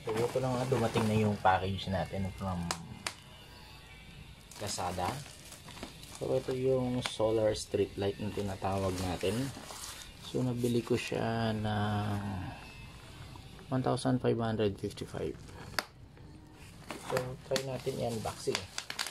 So ito na nga, dumating na yung package natin from Lazada. So ito yung solar street light na tinatawag natin. So nabili ko siya ng 1,555. So try natin i-unboxing.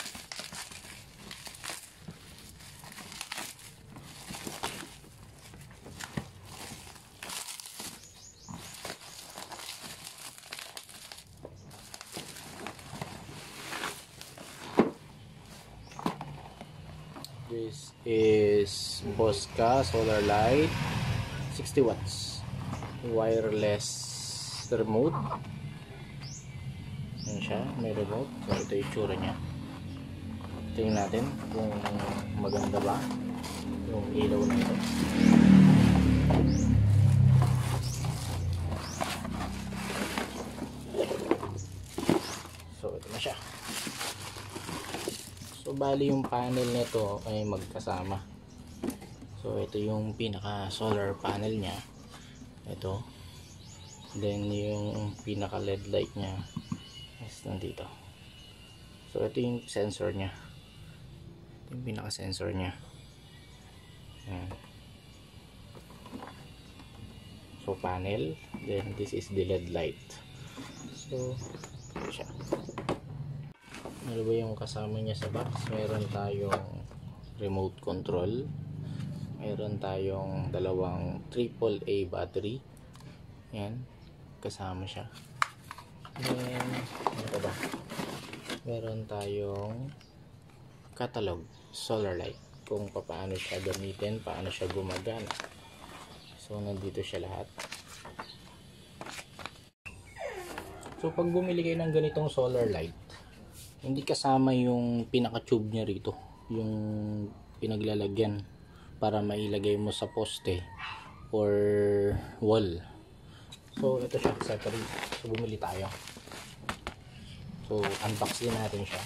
This is Bosca solar light, 60 watts, wireless remote. Yan siya, may remote. So ito yung itsura niya. Tingnan natin kung maganda ba yung ilaw na ito. So ito na siya. So bali yung panel nito ay magkasama. So ito yung pinaka solar panel niya. Ito. Then yung pinaka LED light niya is nandito. So ito yung sensor niya. Ito yung pinaka sensor niya. Ayan. So panel. Then this is the LED light. So ito siya. Ano ba yung kasama niya sa box? Meron tayong remote control, meron tayong dalawang AAA battery, yan, kasama siya. Then ano pa ba? Meron tayong catalog, solar light, kung paano siya gamitin, paano siya gumagana. So nandito siya lahat. So pag bumili kayo ng ganitong solar light, hindi kasama yung pinaka tube niya rito, yung pinaglalagyan para mailagay mo sa poste or wall. So ito siya separate. So bumili tayo. So unbox din natin siya.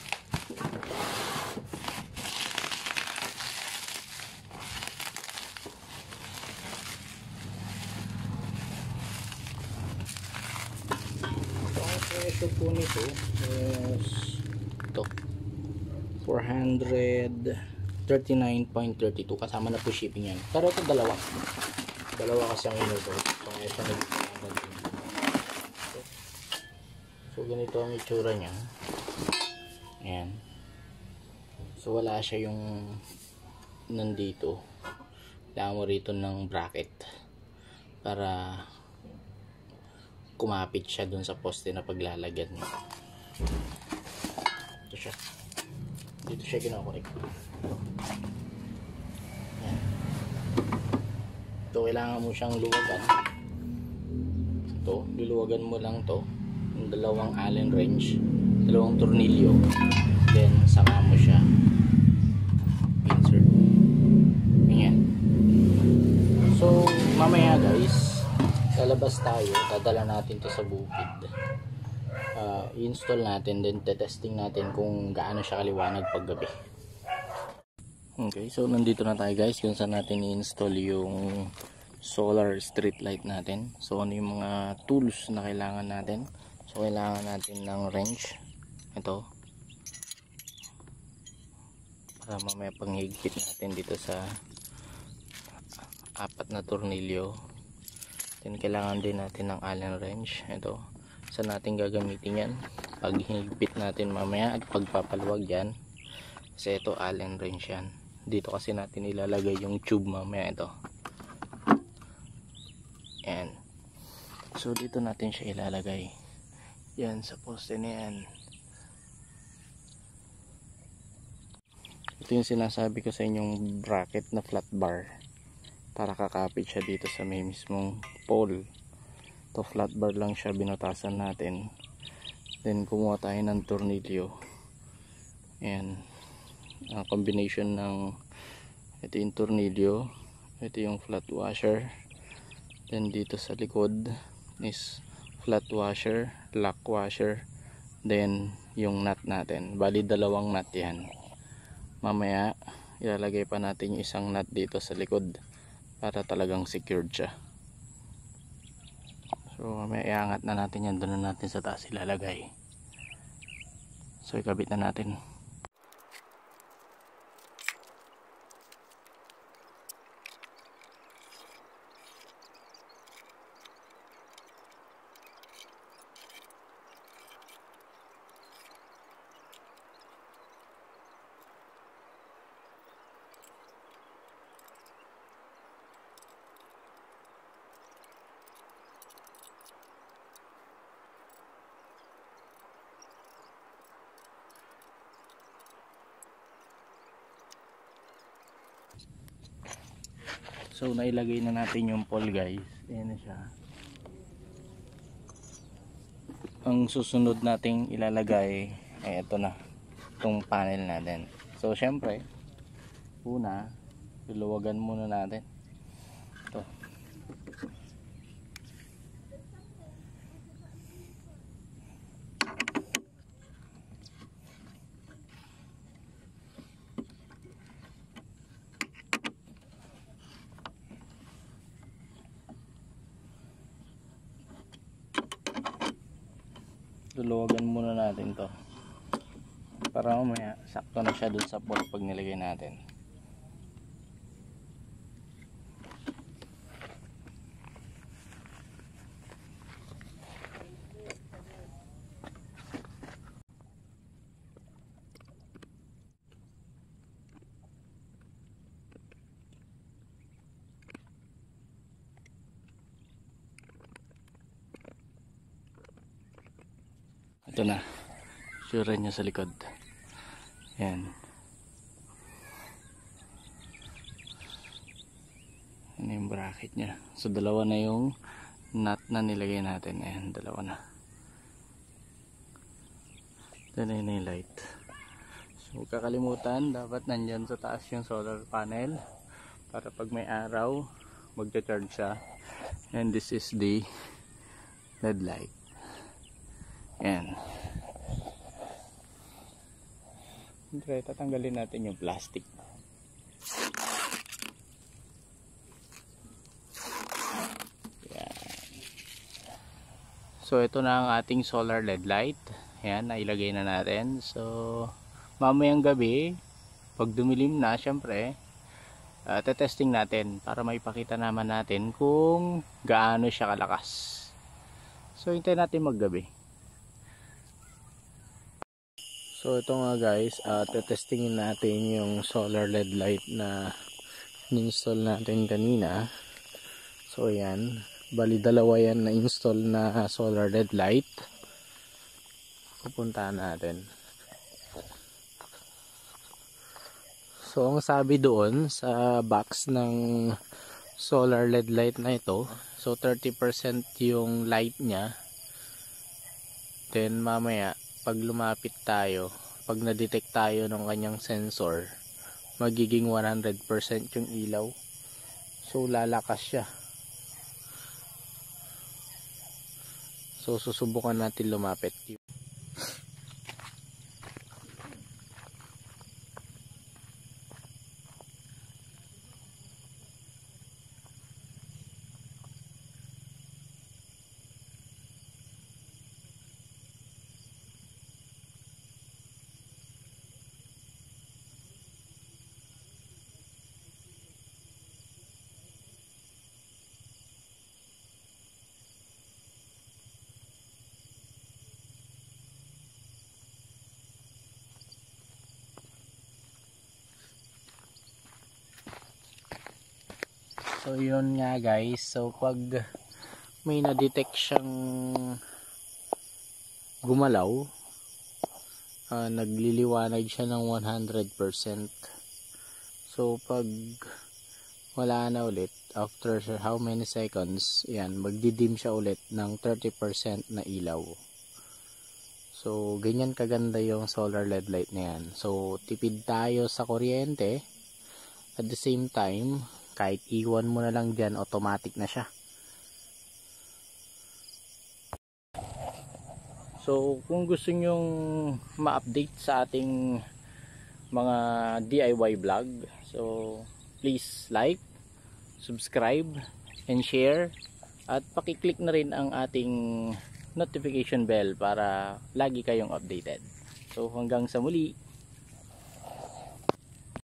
So ang presyo po nito is ito 439.32 kasama na po shipping yan. Pero ito dalawa kasi ang in-order. So ganito ang itsura niya. Ayan. So wala siya yung nandito. Kailangan mo rito ng bracket para kumapit siya dun sa poste na paglalagyan mo. Ito siya. Dito siya kinakorek. Yan. Ito kailangan mo siyang luwagan. Ito, luluwagan mo lang to. Yung dalawang Allen wrench, dalawang tornilyo. Then saka mo siya insert. Ganyan. So mamaya guys, lalabas tayo, dadala natin to sa bukid. I-install natin, then testing natin kung gaano siya kaliwanag pag gabi. Okay, so nandito na tayo guys kung saan natin i-install yung solar street light natin. So ano yung mga tools na kailangan natin? So kailangan natin ng wrench, ito, para mamaya panghigpit natin dito sa apat na tornilyo. Then kailangan din natin ng Allen wrench, ito. Saan natin gagamitin yan pag higpit natin mamaya at pagpapaluwag yan, kasi ito Allen wrench yan. Dito kasi natin ilalagay yung tube mamaya, ito. Yan. So dito natin siya ilalagay yan sa poste na yan. Ito yung sinasabi ko sa inyong bracket na flat bar para kakapit siya dito sa may mismong pole. Ito flat bar lang siya, binutasan natin. Then kumuha tayo ng tornilyo. Ayan. Ang combination ng ito yung tornilyo, ito yung flat washer. Then dito sa likod is flat washer, lock washer. Then yung nut natin. Bali dalawang nut yan. Mamaya ilalagay pa natin yung isang nut dito sa likod para talagang secured siya. So So may iangat na natin yan, doon na natin sa taas ilalagay. So ikabit na natin. So nailagay na natin yung pole guys. Ayan na siya. Ang susunod nating ilalagay ay ito na, itong panel natin. So syempre una luluwagan muna natin ito. Luluwagan muna natin to para mamaya sakto na siya dun sa pole pag nilagay natin. Ito na, sure niya sa likod. Yan. Ano yung bracket niya. So dalawa na yung nut na nilagay natin. Ayan, dalawa na. Ito na yung light. So huwag kakalimutan, dapat nandyan sa taas yung solar panel para pag may araw magcha-charge siya. And this is the LED light. Ayan. Siyempre, tatanggalin natin yung plastic. Ayan. So ito na ang ating solar LED light. Ayan, nailagay na natin. So mamayang gabi, pag dumilim na, syempre testing natin para maipakita naman natin kung gaano siya kalakas. So hintayin natin maggabi. So ito nga guys, testingin natin yung solar LED light na in-install natin kanina. So ayan, bali dalawa yan na install na solar LED light. Pupuntahan natin. So ang sabi doon sa box ng solar LED light na ito, so 30% yung light niya. Then mamaya pag lumapit tayo, pag na-detect tayo ng kanyang sensor, magiging 100% yung ilaw. So lalakas siya. So susubukan natin lumapit. So yun nga guys, so pag may na-detect siyang gumalaw, nagliliwanag siya ng 100%. So pag wala na ulit, after how many seconds, yan, magdidim siya ulit ng 30% na ilaw. So ganyan kaganda yung solar LED light na yan. So tipid tayo sa kuryente, at the same time kahit iwan mo na lang dyan, automatic na siya. So kung gusto nyong ma-update sa ating mga DIY vlog, so please like, subscribe, and share. At paki-click na rin ang ating notification bell para lagi kayong updated. So hanggang sa muli.